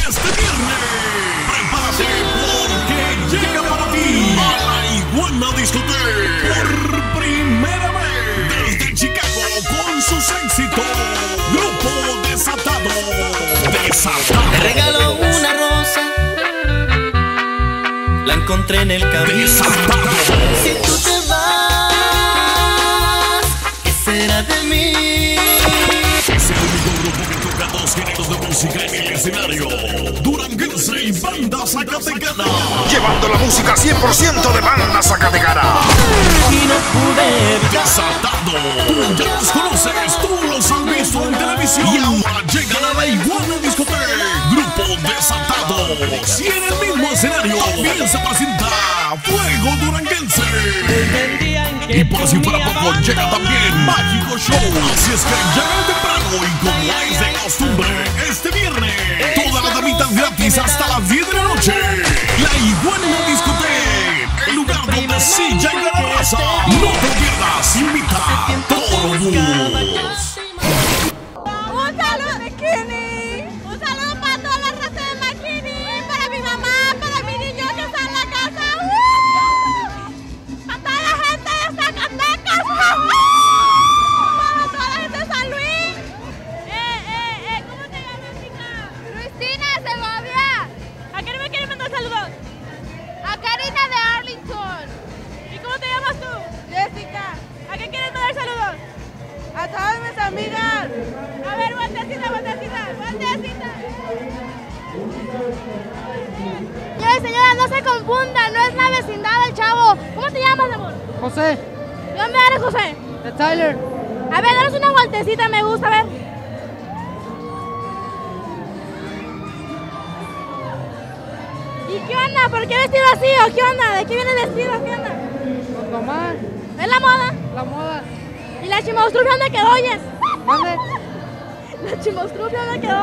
este viernes. Prepárate porque llega para ti a la Iguana Discoteca por primera vez desde Chicago con sus éxitos. Grupo Desatado. Te regalo una rosa, la encontré en el camino. Desatado. Si tú te vas, ¿qué será de mí? Es el único grupo que toca dos géneros de música en el escenario: duranguense y banda zacatecana. Llevando la música 100% de banda zacatecana. Y no pude evitar. Desatado. Tú ya los conoces, tú los has visto en televisión. Y ahora llegan a la Iguana Discoteca. Grupo Desatado. Si en el mismo escenario también se presenta Fuego Duranguense. Y por si fuera poco, llega también Mágico Show. Así es que llegan temprano y como es de costumbre, este viernes, todas las damitas gratis hasta las 10 de la noche. La Iguana Discoteca, el lugar donde sí llega la raza. No te pierdas, invita a todos. Un saludo de Kini. Un saludo para toda la raza de Makini, para mi mamá, para mi niño que está en la casa. Para toda la gente de Zacatecas. Para toda la gente de San Luis. ¿Cómo te llamas, chica? Cristina Segovia. ¿A quién me quieres mandar saludos? A Karina de Arlington. ¿Y cómo te llamas tú? Jessica. ¿A quién quieres mandar saludos? A todas mis amigas. A ver, vueltecita. Señora, no se confunda, no es la vecindad del chavo. ¿Cómo te llamas, amor? José, ¿De dónde eres, José? de Tyler. A ver, danos una vueltecita, me gusta, a ver. ¿Y qué onda? ¿Por qué vestido así o qué onda? ¿De qué viene vestido? ¿Qué onda? Pues nomás, ¿Es la moda? la moda. ¿Y la chimaustrufia dónde quedó, oyes? Mande. La chimaustrufia dónde quedó.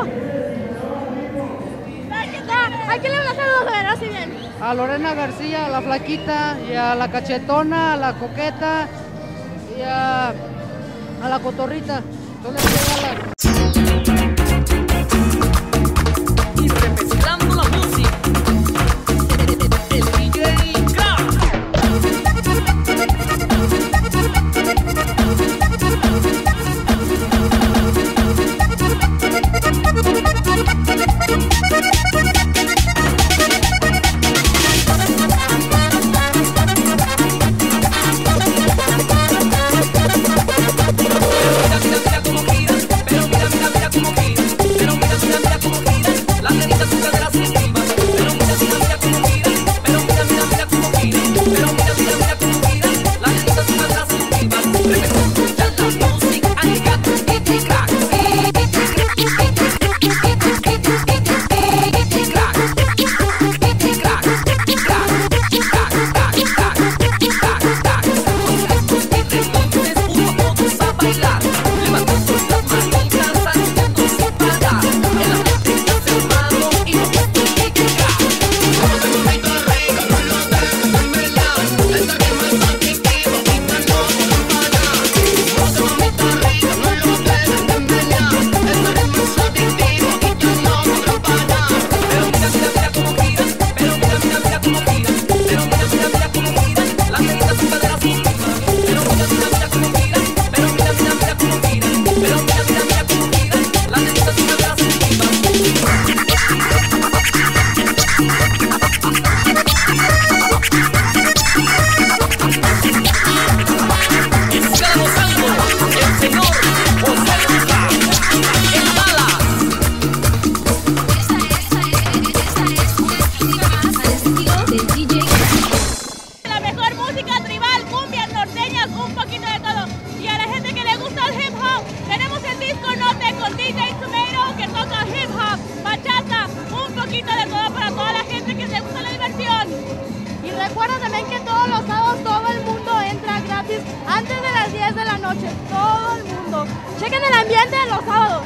¿A quién le van a saludos? A ver, así bien. A Lorena García, a la flaquita, y a la cachetona, a la coqueta, y a la cotorrita. Yo les quiero dar Y remezclando la música, el DJ Crack. Recuerda también que todos los sábados todo el mundo entra gratis antes de las 10 de la noche. Todo el mundo. Chequen el ambiente de los sábados.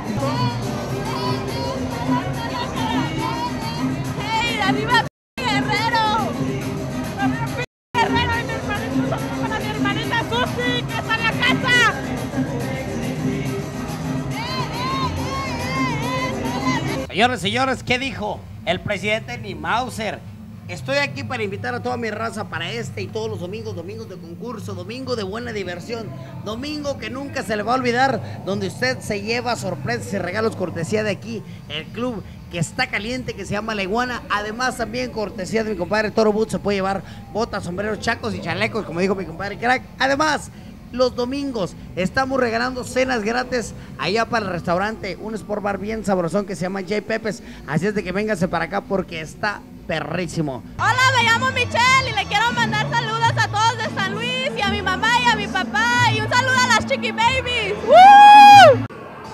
¡Hey, arriba Guerrero! ¡Arriba Guerrero! Y mi hermanita Susi, que está en la casa. Yo Señores, señores, ¿qué dijo el presidente ni Mauser? Estoy aquí para invitar a toda mi raza para este y todos los domingos, domingos de concurso, domingo de buena diversión, domingo que nunca se le va a olvidar, donde usted se lleva sorpresas y regalos cortesía de aquí, el club que está caliente, que se llama La Iguana. Además, también cortesía de mi compadre Toro Boots, se puede llevar botas, sombreros, chacos y chalecos, como dijo mi compadre Crack. Además, los domingos estamos regalando cenas gratis allá para el restaurante, un sport bar bien sabrosón que se llama J. Pepes. Así es de que véngase para acá porque está perrísimo. Hola, me llamo Michelle y le quiero mandar saludos a todos de San Luis y a mi mamá y a mi papá y un saludo a las Chiqui Babies. ¡Woo!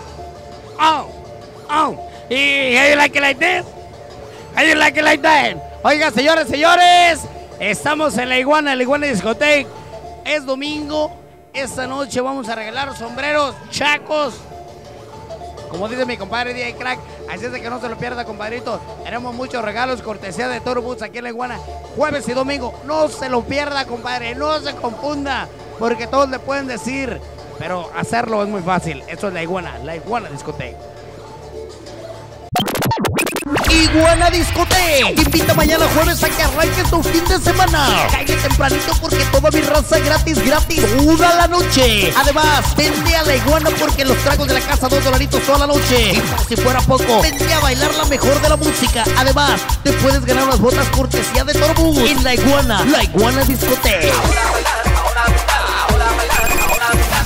Oh, y how you like it like this? How you like it like that? Oiga, señores, señores, estamos en La Iguana Discoteca. Es domingo, esta noche vamos a regalar sombreros, chacos, como dice mi compadre DJ Crack. Así es de que no se lo pierda, compadrito. Tenemos muchos regalos, cortesía de Toro Boots aquí en La Iguana, jueves y domingo. No se lo pierda, compadre, no se confunda, porque todos le pueden decir, pero hacerlo es muy fácil. Esto es La Iguana Discoteca. Iguana Discoteca te invita mañana jueves a que arranques tu fin de semana. Calle tempranito porque toda mi raza gratis toda la noche. Además, vente a La Iguana porque los tragos de la casa $2 toda la noche. Y por si fuera poco, vente a bailar la mejor de la música. Además, te puedes ganar unas botas cortesía de Toro Boots en La Iguana Discoteca. Ahora bailar, ahora bailar, ahora bailar, ahora bailar.